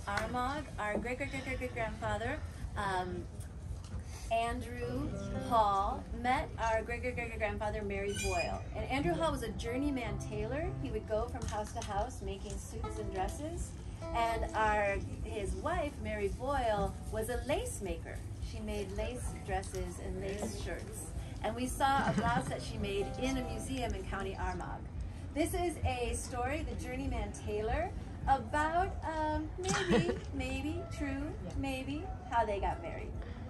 Armagh, our great-great-great-great-grandfather, Andrew Hall, met our great-great-great-grandfather Mary Boyle. And Andrew Hall was a journeyman tailor. He would go from house to house making suits and dresses. And his wife, Mary Boyle, was a lace maker. She made lace dresses and lace shirts. And we saw a blouse that she made in a museum in County Armagh. This is a story, The Journeyman Tailor, about maybe, true, maybe, how they got married.